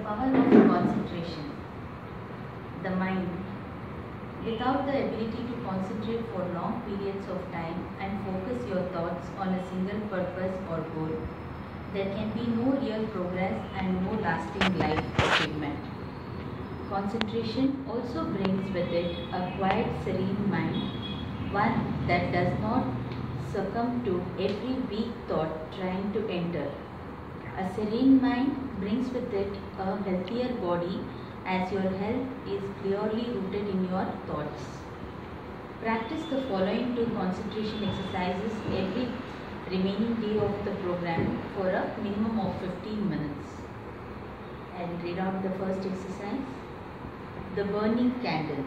power of concentration. The mind. Without the ability to concentrate for long periods of time and focus your thoughts on a single purpose or goal, there can be no real progress and no lasting life achievement. Concentration also brings with it a quiet, serene mind, one that does not succumb to every weak thought trying to enter. A serene mind brings with it a healthier body as your health is clearly rooted in your thoughts. Practice the following two concentration exercises every remaining day of the program for a minimum of 15 minutes. I'll read out the first exercise. The burning candle.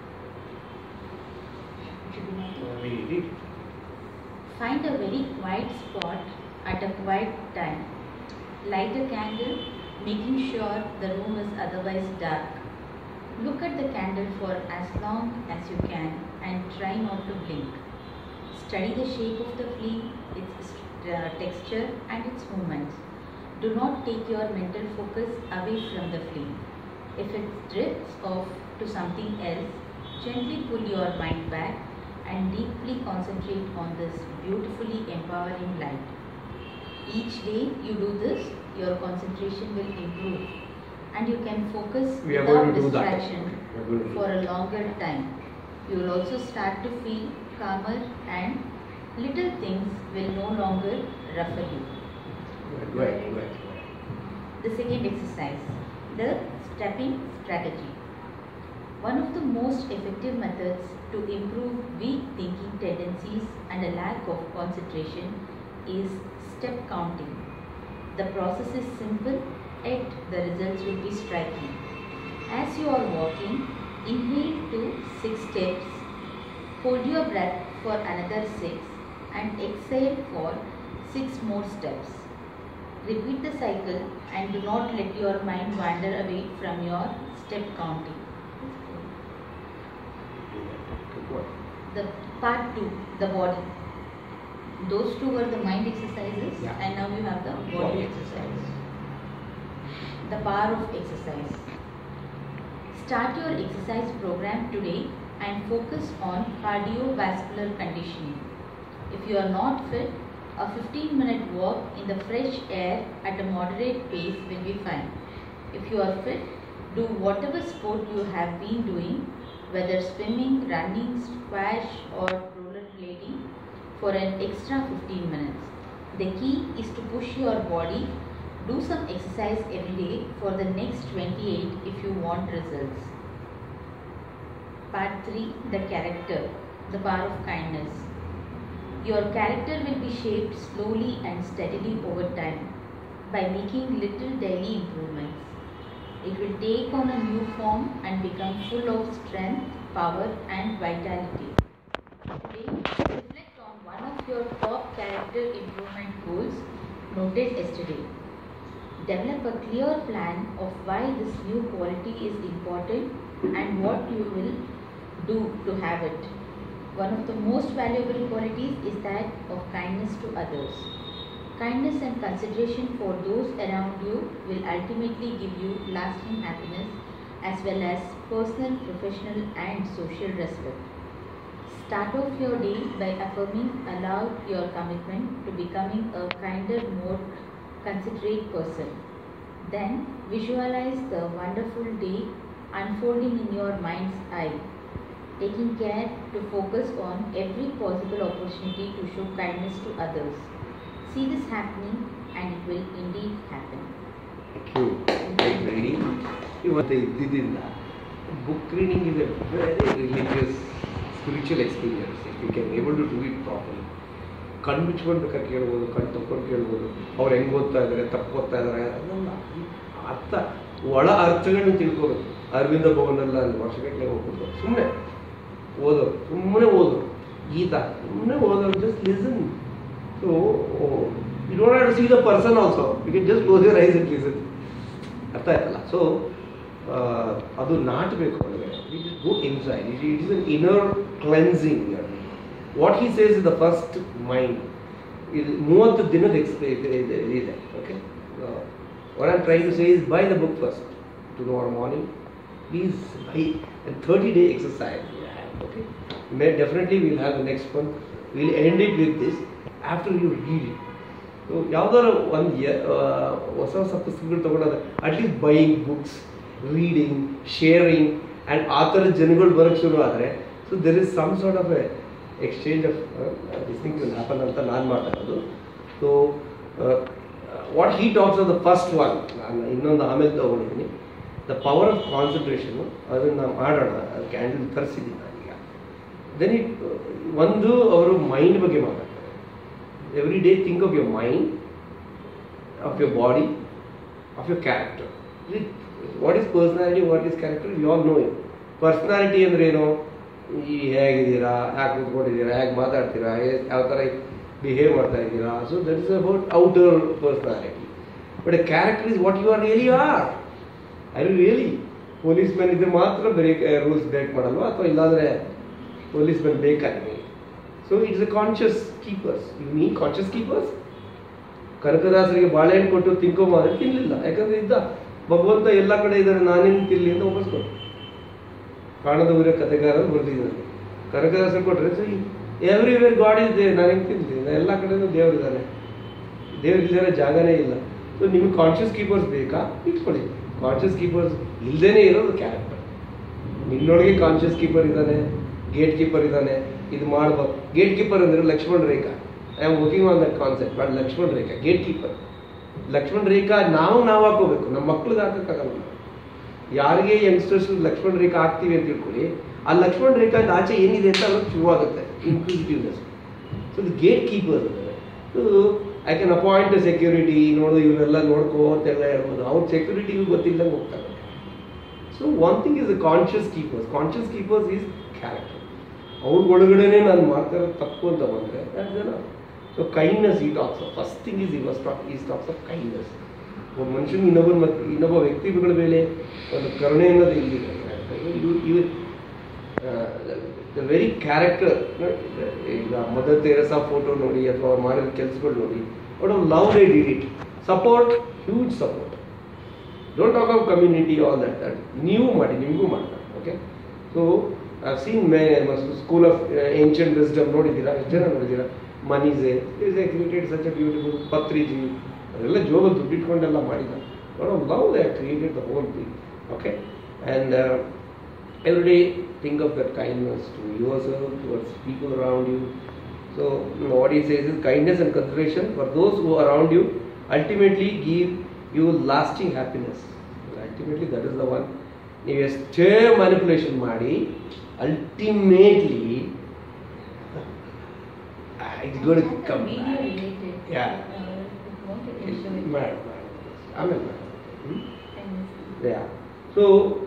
Find a very quiet spot at a quiet time. Light a candle, making sure the room is otherwise dark. Look at the candle for as long as you can and try not to blink. Study the shape of the flame, its texture and its movements. Do not take your mental focus away from the flame. If it drifts off to something else, gently pull your mind back and deeply concentrate on this beautifully empowering light. Each day you do this, your concentration will improve and you can focus without distraction for a longer time. You will also start to feel calmer and little things will no longer ruffle you. Right. The second exercise, the stepping strategy. One of the most effective methods to improve weak thinking tendencies and a lack of concentration is step counting. The process is simple, yet the results will be striking. As you are walking, inhale to 6 steps, hold your breath for another 6 and exhale for 6 more steps. Repeat the cycle and do not let your mind wander away from your step counting. The part 2, the body. Those two were the mind exercises and now you have the body exercise. The power of exercise. Start your exercise program today and focus on cardiovascular conditioning. If you are not fit, a 15-minute walk in the fresh air at a moderate pace will be fine. If you are fit, do whatever sport you have been doing, whether swimming, running, squash or rollerblading, for an extra 15 minutes. The key is to push your body. Do some exercise every day for the next 28 if you want results. Part 3, the character, the power of kindness. Your character will be shaped slowly and steadily over time by making little daily improvements. It will take on a new form and become full of strength, power and vitality. Today, reflect on one of your top character improvement goals noted yesterday. Develop a clear plan of why this new quality is important and what you will do to have it. One of the most valuable qualities is that of kindness to others. Kindness and consideration for those around you will ultimately give you lasting happiness as well as personal, professional and social respect. Start off your day by affirming aloud your commitment to becoming a kinder, more considerate person. Then visualize the wonderful day unfolding in your mind's eye, taking care to focus on every possible opportunity to show kindness to others. See this happening and it will indeed happen. Thank you. Great reading. Book reading is a very religious, spiritual experience. If you can able to do it properly. ಕಣ್ಣು ಮುಚ್ಕೊಂಡು ಕೇಳ್ಬೋದು, ಕಣ್ಣು ತಕ್ಕೊಂಡು ಕೇಳ್ಬೋದು, ಅವ್ರು ಹೆಂಗೆ ಓದ್ತಾ ಇದ್ದಾರೆ, ತಪ್ಪು ಓದ್ತಾ ಇದ್ದಾರೆ, ಅದೆಲ್ಲ ಅರ್ಥ ಒಳ ಅರ್ಥಗಳನ್ನ ತಿಳ್ಕೋಬೇಕು. ಅರವಿಂದ ಭವನಲ್ಲ ಅಲ್ಲಿ ವರ್ಷಗಟ್ಟಲೆ ಹೋಗ್ಬೋದು, ಸುಮ್ಮನೆ ಓದೋದು ಗೀತಾ ಸುಮ್ಮನೆ ಓದೋದು, just listen. So you don't have to see the person also, you can just close your eyes and listen. ಅರ್ಥ ಆಯ್ತಲ್ಲ? ಸೊ ಅದು ನಾಟಬೇಕು ಒಳಗಡೆ. It is go inside, it is an inner cleansing. What he says is the first mind. ಇದು 30 ದಿನದ ಇದೆ. Okay, What I'm trying to say is buy the book first. Tomorrow morning, please buy a 30-day exercise. Okay? Definitely we'll have the next one. We'll end it with this after you read it. So, ಯಾವ್ದಾದ್ರು ಒಂದು ಹೊಸ ಹೊಸ ಪುಸ್ತಕಗಳು ತಗೊಂಡಾಗ at least buying books, reading, sharing and ಆ ಥರದ ಜನಗಳು ಬರೋಕ್ಕೆ ಶುರು ಆದರೆ so there is some sort of exchange of this thing will happen ಅಂತ ನಾನು ಮಾತಾಡೋದು. So what he talks of the first one, ನಾನು ಇನ್ನೊಂದು ಆಮೇಲೆ ತೊಗೊಂಡಿದ್ದೀನಿ, ದ ಪವರ್ ಆಫ್ ಕಾನ್ಸಂಟ್ರೇಷನು, ಅದನ್ನು ನಾವು ಮಾಡೋಣ. ಅದು ಕ್ಯಾಂಡಲ್ ತರಿಸಿದ್ದೀನಿ ನಾನೀಗ. ದೆನ್ ಒಂದು ಅವರು ಮೈಂಡ್ ಬಗ್ಗೆ ಮಾತಾಡ್ತಾರೆ. Every day think of your mind, of your body, of your character. What is personality, what is character? We all know it. Personality ಅಂದ್ರೆ ಏನು? ಹೇಗಿದ್ದೀರಾ, ಹೇಗೆ ಕೂತ್ಕೊಂಡಿದ್ದೀರಾ, ಹೇಗೆ ಮಾತಾಡ್ತೀರಾ, ಯಾವ ಥರ ಬಿಹೇವ್ ಮಾಡ್ತಾ ಇದ್ದೀರಾ. So that is about outer personality. But a character is what you are really are. Are you really? Policeman ಇದ್ರೆ ಮಾತ್ರ ರೂಲ್ಸ್ ಬ್ರೇಕ್ ಮಾಡಲ್ವಾ, ಅಥವಾ ಇಲ್ಲಾಂದರೆ ಪೊಲೀಸ್ ಮ್ಯಾನ್ ಬೇಕಾಗಿ. So it is a conscious keepers. You need conscious keepers. ಕನಕದಾಸರಿಗೆ ಬಾಳೆಹಣ್ಣು ಕೊಟ್ಟು ತಿನ್ಕೊಂಬಾದ್ರೆ ತಿನ್ನಲಿಲ್ಲ, ಯಾಕಂದರೆ ಇದ್ದ ಭಗವಂತ ಎಲ್ಲ ಕಡೆ ಇದ್ದಾರೆ, ನಾನೇನು ತಿನ್ನಲಿ ಅಂತ ಒಪ್ಪಿಸ್ಕೊಟ್ಟು. ಕಾಣದ ಊರ ಕಥೆಗಾರ ಬರೆದಿದ್ದಾರೆ. ಕನಕದಾಸರು ಕೊಟ್ಟರೆ so everywhere God is there, ನಾನೇನು ತಿನ್ನಲಿ, ಎಲ್ಲ ಕಡೆನೂ ದೇವರಿದ್ದಾನೆ, ದೇವರಿಲ್ಲದೆ ಜಾಗನೇ ಇಲ್ಲ. ಸೊ ನಿಮಗೆ ಕಾನ್ಷಿಯಸ್ ಕೀಪರ್ಸ್ ಬೇಕಾ, ಇಟ್ಕೊಳ್ಳಿ. ಕಾನ್ಷಿಯಸ್ ಕೀಪರ್ಸ್ ಇಲ್ಲದೇ ಇರೋದು ಕ್ಯಾರೆಕ್ಟರ್. ನಿನ್ನೊಳಗೆ ಕಾನ್ಷಿಯಸ್ ಕೀಪರ್ ಇದ್ದಾನೆ, ಗೇಟ್ ಕೀಪರ್ ಇದ್ದಾನೆ, ಇದು ಮಾಡ್ಬೋದು. ಗೇಟ್ ಕೀಪರ್ ಅಂದರೆ Lakshman Rekha. I am working on that concept. But Lakshman Rekha gatekeeper. Lakshman Rekha ನಾವು ಹಾಕೋಬೇಕು, ನಮ್ಮ ಮಕ್ಳಿಗೆ ಹಾಕೋಕ್ಕಾಗಲ್ಲ. ಯಾರಿಗೆ ಯಂಗ್ಸ್ಟರ್ಸ್ ಲಕ್ಷ್ಮಣ್ ರೇಖಾ ಹಾಕ್ತೀವಿ ಅಂತ ತಿಳ್ಕೊಳ್ಳಿ, ಆ ಲಕ್ಷ್ಮಣ್ ರೇಖಾ ಆಚೆ ಏನಿದೆ ಅಂತ ಅವ್ರಿಗೆ ಶುರುವಾಗುತ್ತೆ inquisitiveness. So the gatekeeper so I can appoint security, ನೋಡು ಇವನ್ನೆಲ್ಲ ನೋಡ್ಕೋ ಅಂತೆಲ್ಲ ಹೇಳ್ಬೋದು. ಅವ್ರ ಸೆಕ್ಯೂರಿಟಿಗೂ ಗೊತ್ತಿಲ್ಲದಂಗೆ ಹೋಗ್ತಾರೆ. So one thing is the conscious keepers. Conscious keepers is character. ಅವ್ರ ಒಳಗಡೆನೇ ನಾನು ಮಾಡ್ತಾರೋ ತಪ್ಪು ಅಂತ ಬಂದರೆ ಜನ. So kindness he talks of first thing is is talks of kindness. ಒಬ್ಬ ಮನುಷ್ಯನಿಗೆ ಇನ್ನೊಬ್ಬ ವ್ಯಕ್ತಿಗಳ ಮೇಲೆ ಒಂದು ಕರುಣೆ ಅನ್ನೋದು ಇಲ್ಲಿದೆ. The very character. ಈಗ ಮದರ್ ತೆರೇಸಾ ಫೋಟೋ ನೋಡಿ, ಅಥವಾ ಅವ್ರು ಮಾಡಿದ ಕೆಲಸಗಳು ನೋಡಿ, ಬಟ್ ಅವ್ರು love they did it. Support, huge support. Don't talk of community, all that ನೀವು ಮಾಡಿ, ನಿಮಗೂ ಮಾಡ್ತಾರೆ. Okay. So I've seen school of ancient wisdom ನೋಡಿದ್ದೀರಾ, ಎಷ್ಟು ಜನ ನೋಡಿದ್ದೀರಾ? ಮನೀಸೆ is a created such a beautiful. Patriji ಅವರೆಲ್ಲ ಜೋಗ ದುಡ್ಡಿಟ್ಕೊಂಡೆಲ್ಲ ಮಾಡಿದ್ದಾರೆ. Love they created the whole thing. Okay. And every day think of that kindness to yourself, towards people around you. So what he says is kindness and consideration for those who are around you ultimately give you lasting happiness. Ultimately that is the one. ನೀವು ಎಷ್ಟೇ manipulation ಮಾಡಿ ultimately it's going to come back. Yeah. Amen. Yeah. So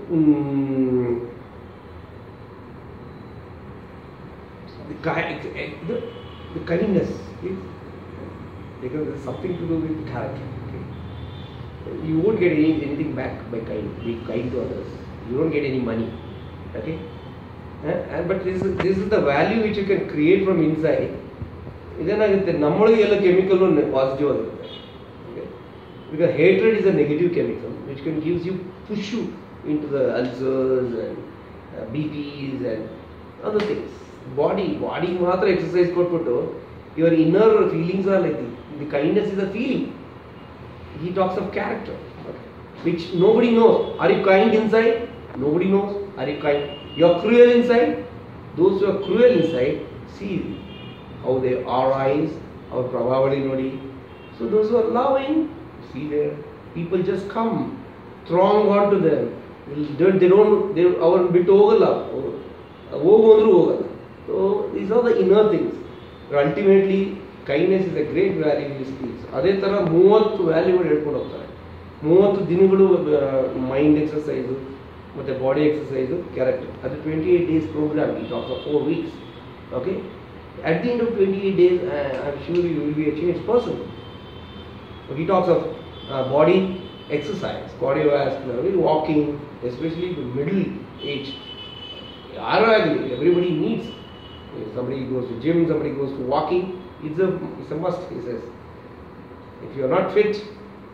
the kindness is because there's something to do with character. Okay? You won't get anything back by being kind to others. You don't get any money. Okay? But this is the value which you can create from inside. ಇದೇನಾಗುತ್ತೆ, ನಮ್ಮೊಳಗೆ ಎಲ್ಲ chemical positive ಆಗಿರುತ್ತೆ. Because hatred is a negative chemical which can push you into the ulcers and BPs and other things. Body ಮಾತ್ರ exercise ಕೊಟ್ಬಿಟ್ಟು your inner feelings are like the kindness is a feeling. He talks of character, which nobody knows. Are you kind inside? Nobody knows. Are you kind? You are cruel inside. Those who are cruel inside, see how they are eyes, how probably nobody. So those who are loving, see there, people just come, throng onto them. They ಅವ್ರನ್ನ ಬಿಟ್ಟು ಹೋಗಲ್ಲ, ಹೋಗಂದ್ರೂ ಹೋಗಲ್ಲ. So these are the inner things. Ultimately, kindness is a great value in speech. ಅದೇ ಥರ 30 ವ್ಯಾಲ್ಯೂಗಳು ಹೇಳ್ಕೊಂಡು ಹೋಗ್ತಾರೆ. 30 ದಿನಗಳು ಮೈಂಡ್ ಎಕ್ಸರ್ಸೈಸು ಮತ್ತು ಬಾಡಿ ಎಕ್ಸರ್ಸೈಸು, ಕ್ಯಾರೆಕ್ಟರ್. ಅದು 28 days program. He talks of 4 weeks. Okay? At the end of 28 days, I'm sure you will be a changed person. He talks of body exercise, cardiovascular, walking, especially the middle age. Everybody needs. Somebody goes to gym, somebody goes to walking. It's a must, he says. If you are not fit,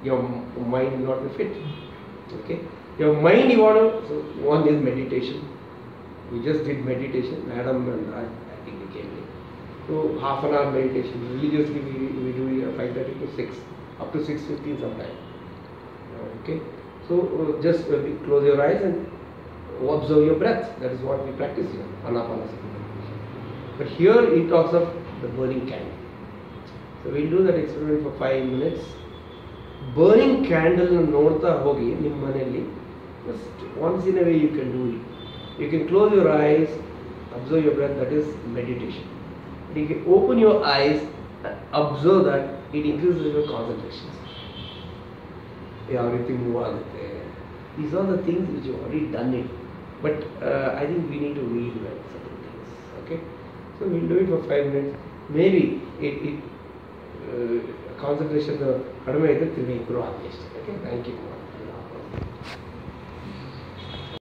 your mind will not be fit. Okay, your mind you want to. So one is meditation. We just did meditation. Madam and I think we came in. So half an hour meditation. Religiously we do it 5:30 to 6, up to 6:15 sometime. Okay, so just close your eyes and observe your breath. That is what we practice here, Anapanasati meditation. But here he talks of the burning candle. So we'll do that experiment for 5 minutes. Burning candle ನೋಡ್ತಾ ಹೋಗಿ ನಿಮ್ಮ ಮನೆಯಲ್ಲಿ just once in a way you can do it. You can close your eyes, observe your breath. That is meditation. You can open your eyes and observe that it increases your concentration. Everything move ಆಗುತ್ತೆ. These are the things which you already done it. But I think we need to reinvent certain things. Okay, so we'll do it for 5 minutes. Maybe it concentration ಕಡಿಮೆ ಇದೆ, ತಿರ್ಗಿ improve ಆಗಿ ಅಷ್ಟೇ. Okay, thank you.